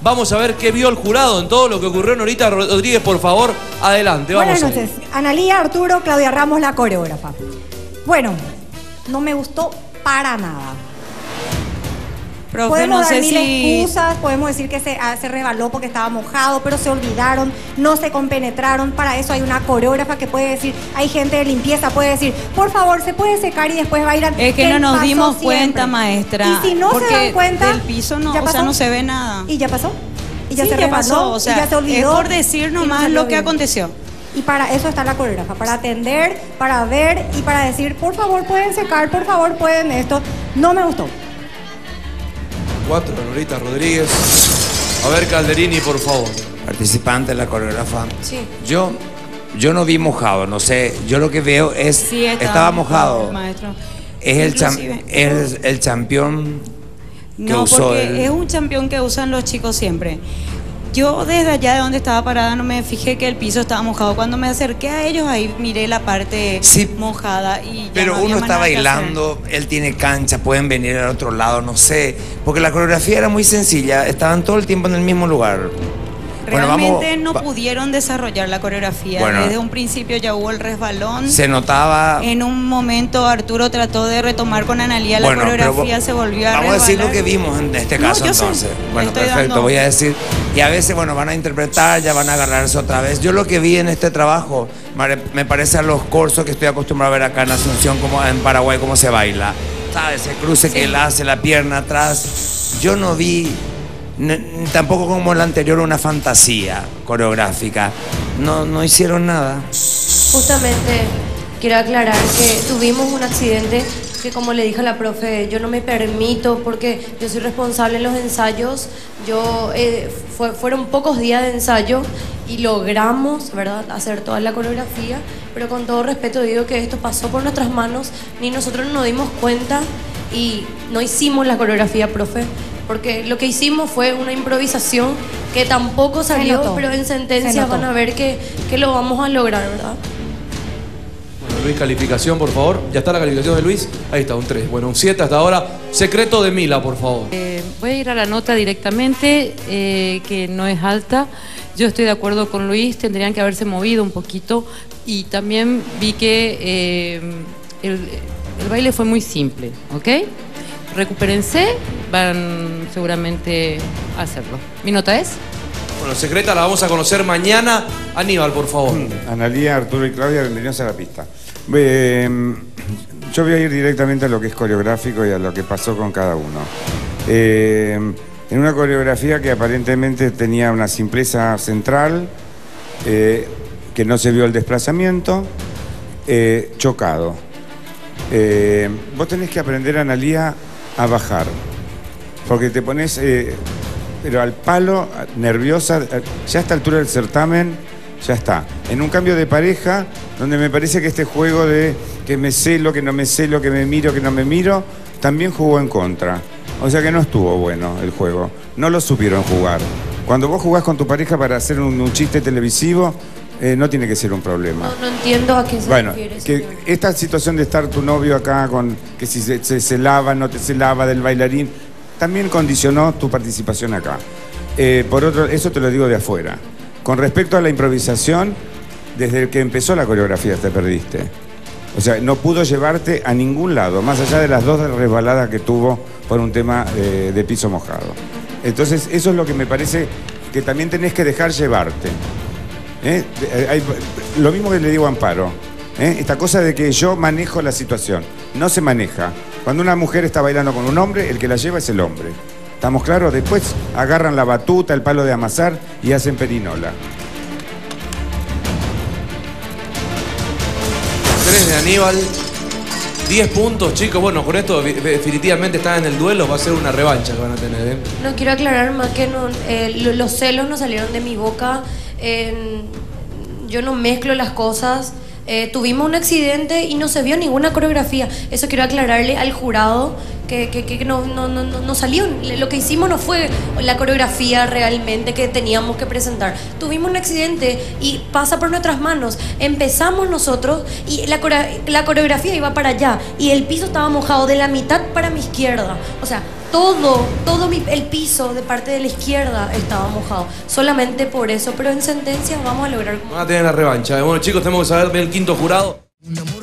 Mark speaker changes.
Speaker 1: Vamos a ver qué vio el jurado en todo lo que ocurrió. Norita Rodríguez, por favor, adelante. Vamos.
Speaker 2: Buenas noches. Analía, Arturo, Claudia Ramos, la coreógrafa. Bueno, no me gustó para nada.
Speaker 3: Profe,
Speaker 2: Podemos
Speaker 3: no
Speaker 2: dar
Speaker 3: sé
Speaker 2: mil
Speaker 3: si...
Speaker 2: excusas, podemos decir que se resbaló porque estaba mojado, pero se olvidaron, no se compenetraron. Para eso hay una coreógrafa que puede decir, hay gente de limpieza, puede decir, por favor, se puede secar y después bailan.
Speaker 3: Es que no nos dimos cuenta, maestra.
Speaker 2: Y si no se dan cuenta,
Speaker 3: del piso no,
Speaker 2: ¿ya
Speaker 3: o sea,
Speaker 2: pasó?
Speaker 3: no se ve nada.
Speaker 2: ¿Y ya pasó? ¿Y ya
Speaker 3: Sí,
Speaker 2: se
Speaker 3: ya
Speaker 2: resbaló?
Speaker 3: pasó, o sea,
Speaker 2: ¿Y ya se olvidó?
Speaker 3: es por decir nomás
Speaker 2: salió
Speaker 3: lo que
Speaker 2: bien.
Speaker 3: aconteció.
Speaker 2: Y para eso está la coreógrafa, para atender, para ver y para decir, por favor, pueden secar, por favor, pueden esto. No me gustó.
Speaker 1: 4, Norita Rodríguez. A ver, Calderini, por favor.
Speaker 4: Participante, la coreógrafa.
Speaker 3: Sí.
Speaker 4: Yo no vi mojado, no sé. Yo lo que veo es...
Speaker 3: Sí,
Speaker 4: estaba mojado.
Speaker 3: maestro.
Speaker 4: Es
Speaker 3: Inclusive.
Speaker 4: el campeón que
Speaker 3: No,
Speaker 4: usó
Speaker 3: porque es un campeón que usan los chicos siempre. Yo desde allá de donde estaba parada no me fijé que el piso estaba mojado. Cuando me acerqué a ellos ahí miré la parte mojada y ya
Speaker 4: Pero
Speaker 3: no había
Speaker 4: uno
Speaker 3: más
Speaker 4: está
Speaker 3: nada que
Speaker 4: bailando, él tiene cancha, pueden venir al otro lado, no sé. Porque la coreografía era muy sencilla, estaban todo el tiempo en el mismo lugar.
Speaker 3: Realmente no pudieron desarrollar la coreografía.
Speaker 4: Bueno,
Speaker 3: desde un principio ya hubo el resbalón.
Speaker 4: se notaba...
Speaker 3: En un momento Arturo trató de retomar con Analía la
Speaker 4: Bueno,
Speaker 3: coreografía, se volvió a
Speaker 4: Vamos a decir lo
Speaker 3: resbalar.
Speaker 4: que vimos en este
Speaker 3: No,
Speaker 4: caso
Speaker 3: yo sé,
Speaker 4: entonces.
Speaker 3: le
Speaker 4: Bueno,
Speaker 3: estoy
Speaker 4: perfecto,
Speaker 3: dando-
Speaker 4: voy a decir. Y a veces, bueno, van a interpretar, ya van a agarrarse otra vez. Yo lo que vi en este trabajo me parece a los cursos que estoy acostumbrado a ver acá en Asunción, como en Paraguay, cómo se baila. ¿Sabes? Ese cruce que él hace, la pierna atrás. Yo no vi... tampoco como el anterior una fantasía coreográfica. No hicieron nada.
Speaker 5: Justamente quiero aclarar que tuvimos un accidente que, como le dije a la profe, yo no me permito porque yo soy responsable en los ensayos. Fueron pocos días de ensayo y logramos, ¿verdad?, hacer toda la coreografía, pero con todo respeto digo que esto pasó por nuestras manos, ni nosotros nos dimos cuenta y no hicimos la coreografía, profe. Porque lo que hicimos fue una improvisación que tampoco salió, pero en sentencia van a ver que lo vamos a lograr, ¿verdad?
Speaker 1: Bueno, Luis, calificación, por favor. ¿Ya está la calificación de Luis? Ahí está, un 3. Bueno, un 7 hasta ahora. Secreto de Mila, por favor.
Speaker 6: Voy a ir a la nota directamente, que no es alta. Yo estoy de acuerdo con Luis, tendrían que haberse movido un poquito. Y también vi que el baile fue muy simple, ¿ok? Recupérense, van seguramente a hacerlo. ¿Mi nota es?
Speaker 1: Bueno, secreta la vamos a conocer mañana. Aníbal, por favor.
Speaker 7: Analía, Arturo y Claudia, bienvenidos a la pista. Yo voy a ir directamente a lo que es coreográfico y a lo que pasó con cada uno. En una coreografía que aparentemente tenía una simpleza central, que no se vio el desplazamiento, chocado. Vos tenés que aprender, Analía, a bajar, porque te pones pero al palo, nerviosa, ya a esta altura del certamen, ya está. En un cambio de pareja, donde me parece que este juego de que me celo, que no me celo, que me miro, que no me miro, también jugó en contra. O sea que no estuvo bueno el juego, no lo supieron jugar. Cuando vos jugás con tu pareja para hacer un chiste televisivo, no tiene que ser un problema.
Speaker 5: No entiendo a qué se refiere,
Speaker 7: que
Speaker 5: señor.
Speaker 7: esta situación de estar tu novio acá con que si se lava, no se lava del bailarín, también condicionó tu participación acá. Por otro, eso te lo digo de afuera. Con respecto a la improvisación, desde que empezó la coreografía te perdiste. O sea, no pudo llevarte a ningún lado, más allá de las 2 resbaladas que tuvo por un tema de piso mojado. Entonces, eso es lo que me parece que también tenés que dejar llevarte. Lo mismo que le digo a Amparo, esta cosa de que yo manejo la situación, no se maneja. Cuando una mujer está bailando con un hombre, el que la lleva es el hombre. ¿Estamos claros? Después agarran la batuta, el palo de amasar y hacen perinola.
Speaker 1: 3 de Aníbal. 10 puntos, chicos. Bueno, con esto definitivamente están en el duelo. Va a ser una revancha que van a tener, ¿eh?
Speaker 5: No quiero aclarar más que los celos no salieron de mi boca. Yo no mezclo las cosas. Tuvimos un accidente y no se vio ninguna coreografía. Eso quiero aclararle al jurado que no salió. Lo que hicimos no fue la coreografía realmente que teníamos que presentar. Tuvimos un accidente y pasa por nuestras manos. Empezamos nosotros y la coreografía iba para allá y el piso estaba mojado de la mitad para mi izquierda. O sea, todo el piso de parte de la izquierda estaba mojado. Solamente por eso, pero en sentencia vamos a lograr...
Speaker 1: Van a tener la revancha. Bueno, chicos, tenemos que saber del quinto jurado.